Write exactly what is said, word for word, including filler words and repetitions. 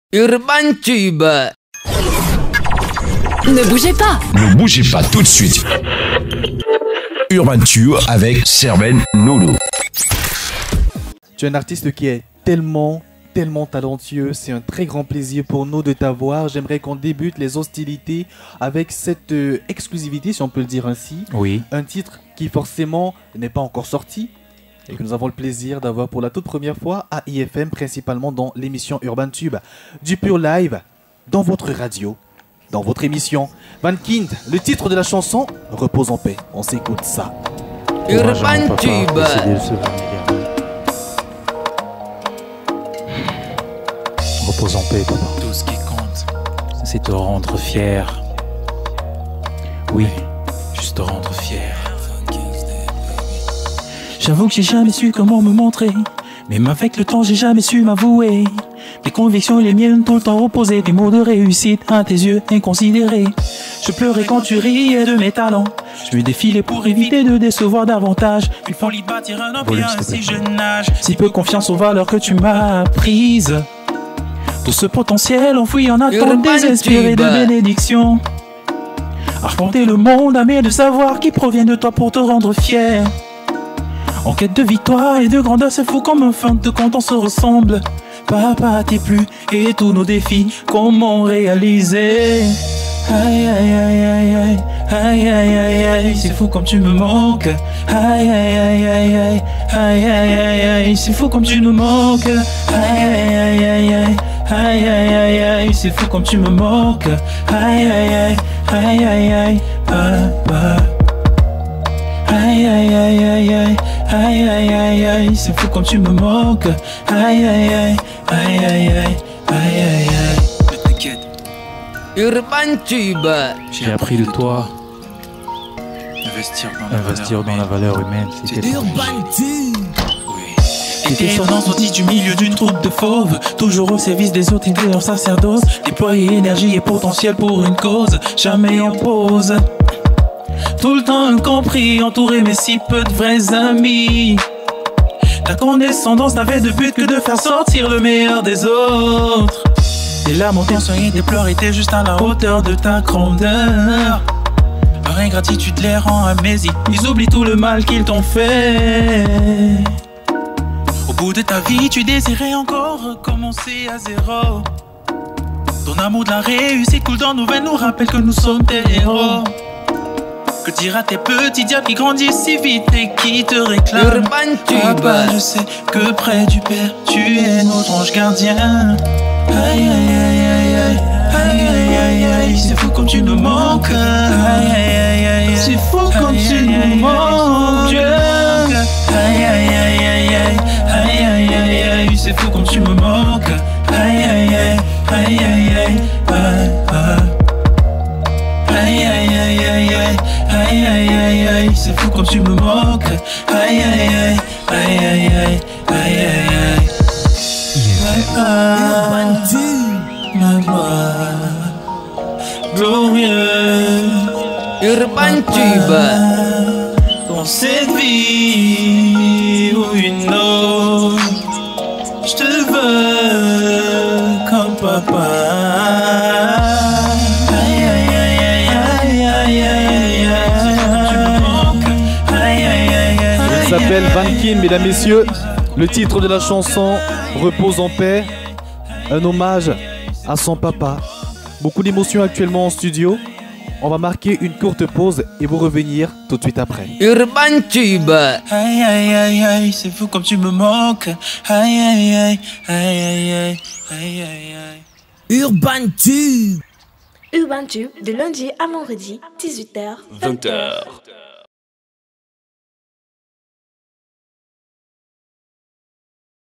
Urban Tube. Ne bougez pas. Ne bougez pas tout de suite. Urban Tube avec Serben Lolo. Tu es un artiste qui est tellement, tellement talentueux. C'est un très grand plaisir pour nous de t'avoir. J'aimerais qu'on débute les hostilités avec cette euh, exclusivité, si on peut le dire ainsi. Oui. Un titre qui forcément n'est pas encore sorti et que nous avons le plaisir d'avoir pour la toute première fois à I F M, principalement dans l'émission Urban Tube. Du pur live, dans votre radio, dans votre émission. Van Kind, le titre de la chanson, Repose en paix. On s'écoute ça. Urban Tube. Repose en paix, papa. Tout ce qui compte, c'est te rendre fier. Oui, juste te rendre fier. J'avoue que j'ai jamais su comment me montrer. Même avec le temps, j'ai jamais su m'avouer. Mes convictions et les miennes tout le temps opposées. Des mots de réussite à tes yeux inconsidérés. Je pleurais quand tu riais de mes talents. Je me défilais pour éviter de décevoir davantage. Une folie de bâtir un empire à un si jeune âge. Si peu confiance aux valeurs que tu m'as apprises. Tout ce potentiel enfoui en attente désespéré de bénédiction. Arpenter le monde à mes de savoir qui provient de toi pour te rendre fier. En quête de victoire et de grandeur, c'est fou comme un fin de compte on se ressemble. Papa t'es plus et tous nos défis, comment réaliser? Aïe aïe aïe aïe aïe aïe aïe aïe aïe, c'est fou comme tu me manques. Aïe aïe aïe aïe aïe aïe aïe aïe aïe, c'est fou comme tu nous manques. Aïe aïe aïe aïe aïe aïe aïe aïe aïe, c'est fou comme tu me manques. Aïe aïe aïe aïe aïe aïe, papa. Aïe aïe aïe aïe aïe aïe aïe aïe aïe, c'est fou comme tu me manques. Aïe aïe aïe aïe aïe aïe aïe aïe aïe. T'inquiète. Urban Tube. J'ai appris de toi. Investir dans la, Investir valeur, dans la valeur humaine, c'était Urban Tube. T'étais sonnant sorti du milieu d'une troupe de fauves. Toujours au service des autres, t'étais leur sacerdoce. Déployer énergie et potentiel pour une cause, jamais en pause. Tout le temps incompris, entouré mais si peu de vrais amis. Ta condescendance n'avait de but que de faire sortir le meilleur des autres. Tes larmes ont soigné, tes pleurs étaient juste à la hauteur de ta grandeur. Leur ingratitude les rend amnésiques, ils oublient tout le mal qu'ils t'ont fait. Au bout de ta vie, tu désirais encore recommencer à zéro. Ton amour de la réussite coule dans nos veines, nous rappelle que nous sommes tes héros. Que dire à tes petits diables qui grandissent si vite et qui te réclament? Urban Tube. Papa, je sais que près du Père, tu es notre ange gardien. Aïe aïe aïe aïe aïe aïe aïe aïe aïe, c'est fou comme tu nous manques. Aïe aïe aïe aïe, c'est fou comme tu nous manques. Aïe aïe aïe aïe aïe aïe aïe aïe aïe, c'est fou comme tu me manques. Aïe aïe aïe aïe aïe aïe aïe. Aïe aïe aïe aïe aïe aïe aïe aïe aïe, c'est fou comme tu me manques. Aïe aïe aïe aïe aïe aïe aïe aïe aïe. Urban Tube. Ma voix glorieux. Urban Tube. Dans cette vie ou une autre, je te veux comme papa. Il s'appelle Van Kind, mesdames, messieurs. Le titre de la chanson, Repose en paix. Un hommage à son papa. Beaucoup d'émotions actuellement en studio. On va marquer une courte pause et vous revenir tout de suite après. Urban Tube. Aïe aïe aïe aïe, c'est fou comme tu me manques. Aïe aïe aïe aïe aïe aïe aïe aïe aïe. Urban Tube. Urban Tube, de lundi à vendredi, dix-huit heures, vingt heures.